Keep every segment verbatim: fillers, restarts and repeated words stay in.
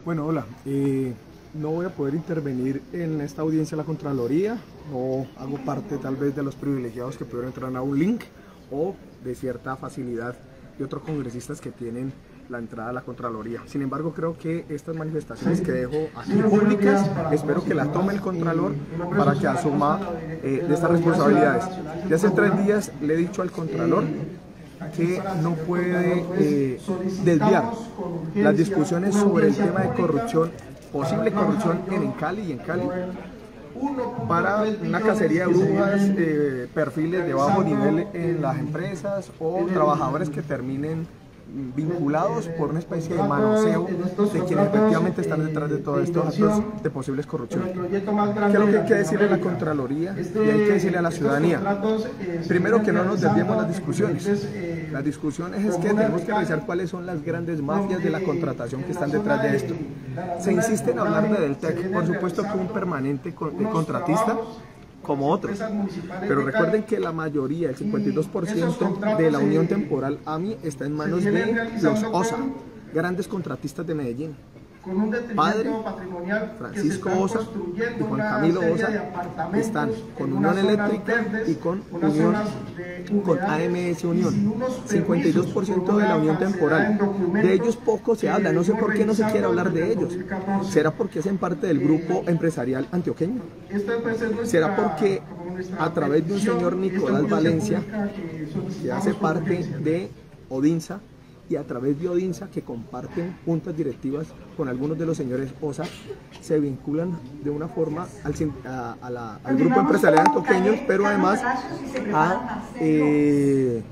Bueno, hola. Eh, no voy a poder intervenir en esta audiencia de la Contraloría. No hago parte tal vez de los privilegiados que pudieron entrar a un link o de cierta facilidad de otros congresistas que tienen la entrada a la Contraloría. Sin embargo, creo que estas manifestaciones que dejo aquí públicas, espero que la tome el Contralor para que asuma eh, de estas responsabilidades. Ya hace tres días le he dicho al Contralor que no puede eh, desviar las discusiones sobre el tema de corrupción, posible corrupción en Cali y en Cali, para una cacería de brujas, eh, perfiles de bajo nivel en las empresas o trabajadores que terminen vinculados por una especie de manoseo de quienes efectivamente están detrás de todos estos actos de posibles corrupción. ¿Qué es lo que hay que decirle a la Contraloría y hay que decirle a la ciudadanía? Primero, que no nos desviemos las discusiones. Las discusiones es que tenemos que revisar cuáles son las grandes mafias de la contratación que están detrás de esto. Se insiste en hablar de Deltec, por supuesto que un permanente contratista como otros, pero recuerden que la mayoría, el cincuenta y dos por ciento de la unión temporal A M I está en manos de los O S A, grandes contratistas de Medellín. Padre Francisco Osa y Juan Camilo Osa están con Unión Eléctrica y con Unión, con A M S Unión. cincuenta y dos por ciento de la unión temporal. De ellos poco se habla, no sé por qué no se quiere hablar de ellos. ¿Será porque hacen parte del grupo empresarial antioqueño? ¿Será porque a través de un señor Nicolás Valencia, que hace parte de Odinsa, y a través de Odinsa, que comparten juntas directivas con algunos de los señores O S A, se vinculan de una forma al, a, a la, al grupo empresarial antioqueño, pero además a, eh,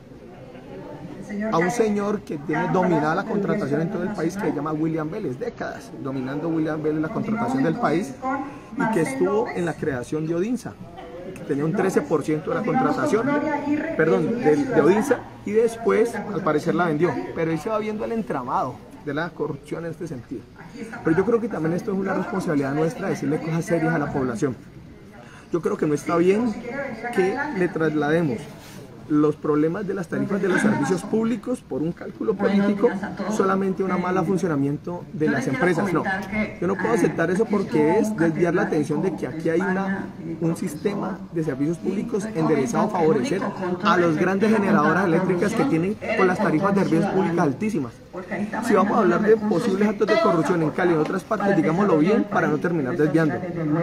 a un señor que tiene dominada la contratación en todo el país, que se llama William Vélez, décadas dominando William Vélez la contratación del país, y que estuvo en la creación de Odinsa, que tenía un trece por ciento de la contratación, perdón, de, de Odinsa, y después al parecer la vendió, pero ahí se va viendo el entramado de la corrupción en este sentido. Pero yo creo que también esto es una responsabilidad nuestra, decirle cosas serias a la población. Yo creo que no está bien que le traslademos los problemas de las tarifas de los servicios públicos por un cálculo político solamente un mal funcionamiento de las empresas. No, yo no puedo aceptar eso, porque es desviar la atención de que aquí hay una, un sistema de servicios públicos enderezado a favorecer a las grandes generadoras eléctricas que tienen con las tarifas de servicios públicos altísimas. Si vamos a hablar de posibles actos de corrupción en Cali y en otras partes, digámoslo bien para no terminar desviando.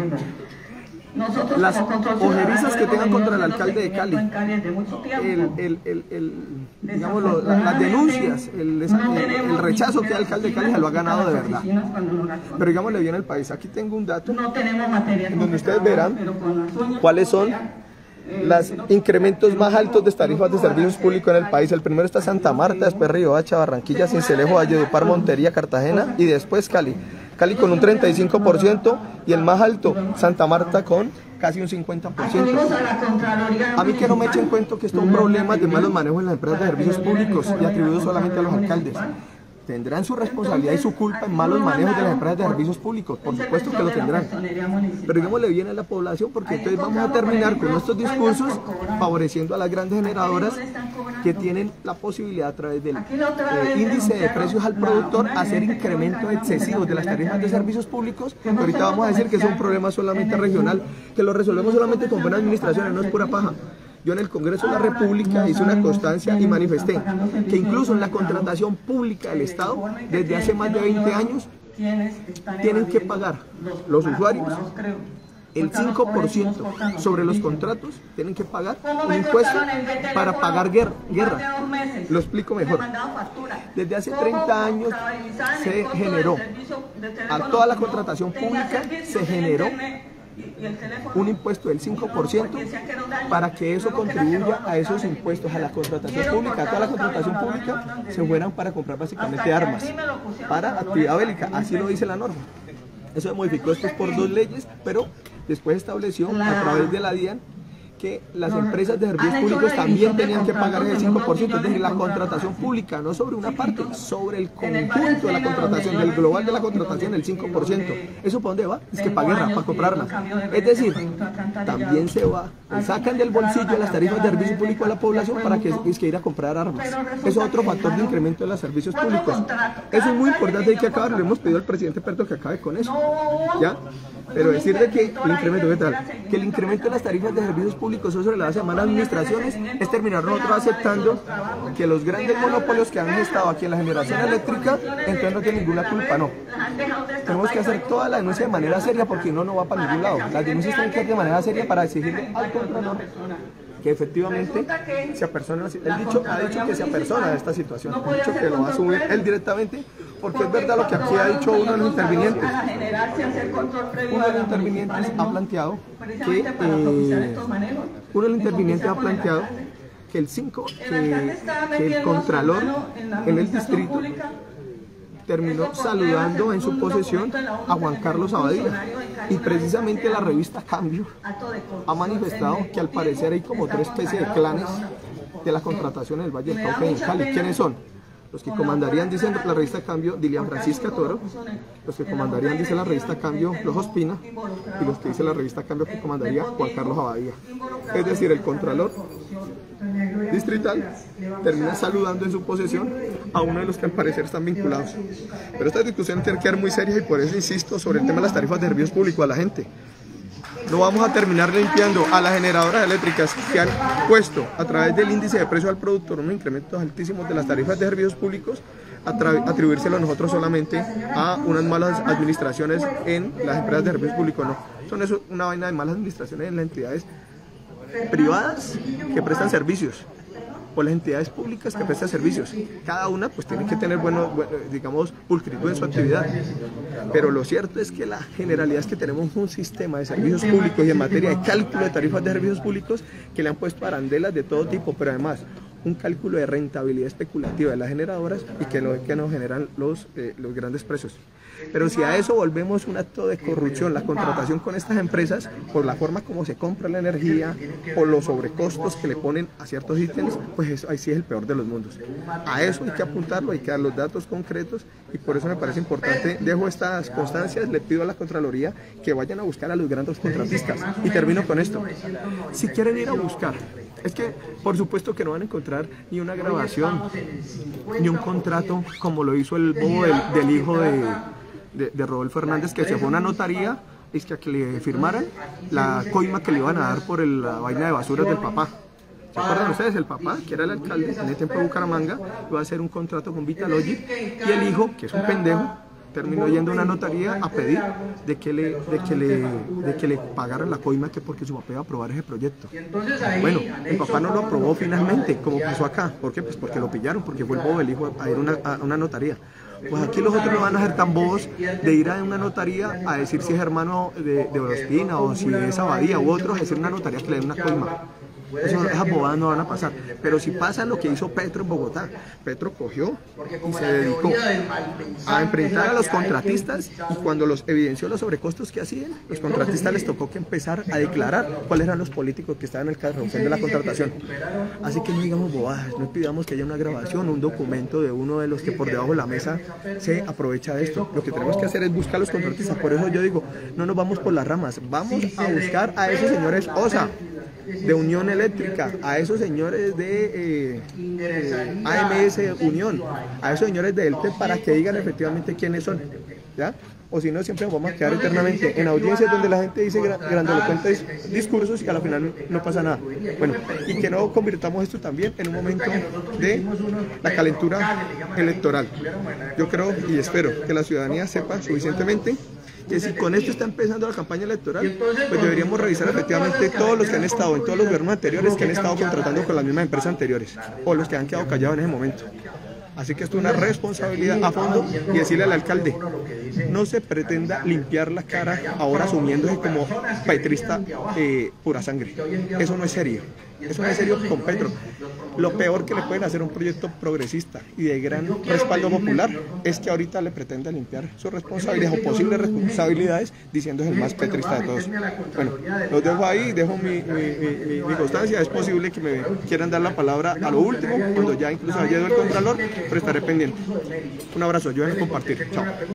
Las ojerizas que tengan contra el alcalde de Cali, el, el, el, el, digamos, lo, las denuncias, el, el, el rechazo que da el alcalde de Cali se lo ha ganado de verdad. Pero digámosle bien al país, aquí tengo un dato en donde ustedes verán cuáles son los incrementos más altos de tarifas de servicios públicos en el país. El primero está Santa Marta, después Riohacha, Barranquilla, Sincelejo, Valledupar, Montería, Cartagena y después Cali. Cali con un treinta y cinco por ciento y el más alto, Santa Marta, con casi un cincuenta por ciento. A mí que no me echen cuento que esto es un problema de malos manejos en las empresas de servicios públicos y atribuido solamente a los alcaldes. Tendrán su responsabilidad y su culpa en malos manejos de las empresas de servicios públicos, por supuesto que lo tendrán. Pero digámosle bien a la población, porque entonces vamos a terminar con nuestros discursos favoreciendo a las grandes generadoras que tienen la posibilidad, a través del eh, índice de precios al productor, hacer incrementos excesivos de las tarifas de servicios públicos. Ahorita vamos a decir que es un problema solamente regional, que lo resolvemos solamente con buena administración, no es pura paja. Yo en el Congreso de la República hice una constancia y manifesté que incluso en la contratación pública del Estado, desde hace más de veinte años, tienen que pagar los usuarios el cinco por ciento sobre los contratos, tienen que pagar un impuesto para pagar guerra. guerra. Lo explico mejor. Desde hace treinta años se generó, a toda la contratación pública se generó un impuesto del cinco por ciento para que eso contribuya a esos impuestos, a la contratación pública, a toda la contratación pública se fueran para comprar básicamente armas para actividad bélica, así lo dice la norma. Eso se modificó después por dos leyes, pero después estableció a través de la DIAN que las empresas de servicios públicos también tenían que pagar ese cinco por ciento, es decir, la contratación pública, no sobre una parte, sobre el conjunto de la contratación, del global de la contratación, el cinco por ciento. ¿Eso para dónde va? Es que pague para comprarla. Es decir, también se va, sacan del bolsillo las tarifas de servicio público a la población para que es que ir a comprar armas. Eso es otro factor de incremento de los servicios públicos. Eso es muy importante, hay que acabar, le hemos pedido al presidente Petro que acabe con eso, ¿ya? Pero decir de que el incremento, ¿qué tal? Que el incremento de las tarifas de servicios públicos sobre la base de malas administraciones es terminar nosotros aceptando que los grandes monopolios que han estado aquí en la generación eléctrica, entonces no tienen ninguna culpa, no. Tenemos que hacer toda la denuncia de manera seria porque no, no va para ningún lado. Las denuncias tienen que ser de manera seria para exigirle al Contralor que efectivamente se apersona. Él dicho, ha dicho que se apersona de esta situación, ha dicho que lo va a asumir él directamente, porque es verdad lo que aquí ha dicho uno de los intervinientes. Uno de los intervinientes ha planteado que eh, uno de los intervinientes ha planteado que el cinco, que, que el Contralor en el distrito terminó saludando en su posesión a Juan Carlos Abadía, y precisamente la revista Cambio ha manifestado que al parecer hay como tres especies de clanes de la contratación en el Valle del Cauca y en Cali. ¿Quiénes son? Los que comandarían, dice la revista Cambio, Dilian Francisca Toro; los que comandarían, dice la revista Cambio, Los Ospina; y los que dice la revista Cambio que comandaría Juan Carlos Abadía. Es decir, el Contralor distrital termina saludando en su posesión a uno de los que al parecer están vinculados. Pero esta discusión tiene que ser muy seria, y por eso insisto sobre el tema de las tarifas de servicios públicos a la gente. No vamos a terminar limpiando a las generadoras eléctricas que han puesto a través del índice de precio al productor unos incrementos altísimos de las tarifas de servicios públicos, atribuírselo nosotros solamente a unas malas administraciones en las empresas de servicios públicos. No, son eso, una vaina de malas administraciones en las entidades privadas que prestan servicios, o las entidades públicas que prestan servicios. Cada una pues tiene que tener, bueno, bueno, digamos, pulcritud en su actividad. Pero lo cierto es que la generalidad es que tenemos un sistema de servicios públicos y en materia de cálculo de tarifas de servicios públicos que le han puesto arandelas de todo tipo, pero además un cálculo de rentabilidad especulativa de las generadoras y que lo que nos generan los, eh, los grandes precios. Pero si a eso volvemos un acto de corrupción, la contratación con estas empresas, por la forma como se compra la energía, por los sobrecostos que le ponen a ciertos ítems, pues eso ahí sí es el peor de los mundos. A eso hay que apuntarlo, hay que dar los datos concretos, y por eso me parece importante, dejo estas constancias, le pido a la Contraloría que vayan a buscar a los grandes contratistas. Y termino con esto: si quieren ir a buscar, es que por supuesto que no van a encontrar ni una grabación, ni un contrato como lo hizo el bobo del, del hijo de, de, de Rodolfo Hernández, que se fue a una notaría es que, a que le firmaran la coima que le iban a dar por el, la vaina de basuras del papá. ¿Se acuerdan ustedes? El papá, que era el alcalde en el tiempo de Bucaramanga, iba a hacer un contrato con Vitalogic, y el hijo, que es un pendejo, terminó yendo a una notaría a pedir de que le, de que le, de que le pagaran la coima, que porque su papá iba a aprobar ese proyecto. Bueno, el papá no lo aprobó finalmente, como pasó acá. ¿Por qué? Pues porque lo pillaron, porque fue el bobo el hijo a ir a una, a una notaría. Pues aquí los otros no van a ser tan bobos de ir a una notaría a decir si es hermano de, de Ospina o si es Abadía u otros, a decir una notaría que le den una coima. Eso, esas bobadas no van a pasar. Pero si pasa lo que hizo Petro en Bogotá, Petro cogió y se dedicó a enfrentar a los contratistas, y cuando los evidenció los sobrecostos que hacían, los contratistas les tocó que empezar a declarar cuáles eran los políticos que estaban en el carrusel de la contratación. Así que no digamos bobadas, no pidamos que haya una grabación o un documento de uno de los que por debajo de la mesa se aprovecha de esto. Lo que tenemos que hacer es buscar a los contratistas. Por eso yo digo, no nos vamos por las ramas, vamos a buscar a esos señores O S A, de Unión Eléctrica, a esos señores de eh, eh, A M S Unión, a esos señores de ELTE, para que digan efectivamente quiénes son, ¿ya? O si no, siempre nos vamos a quedar eternamente en audiencias donde la gente dice gran, grandilocuentes discursos y a la final no pasa nada. Bueno, y que no convirtamos esto también en un momento de la calentura electoral. Yo creo y espero que la ciudadanía sepa suficientemente que si con esto está empezando la campaña electoral, pues deberíamos revisar efectivamente todos los que han estado en todos los gobiernos anteriores, que han estado contratando con las mismas empresas anteriores, o los que han quedado callados en ese momento. Así que esto es una responsabilidad a fondo, y decirle al alcalde, no se pretenda limpiar la cara ahora asumiéndose como petrista eh, pura sangre. Eso no es serio. Eso no es serio con Petro. Lo peor que le pueden hacer a un proyecto progresista y de gran respaldo popular es que ahorita le pretenda limpiar sus responsabilidades o posibles responsabilidades diciendo es el más petrista de todos. Bueno, los dejo ahí, dejo mi, mi, mi, mi constancia. Es posible que me quieran dar la palabra a lo último, cuando ya incluso haya ido el Contralor, pero estaré pendiente. Un abrazo, ayúdenme a compartir. Chao.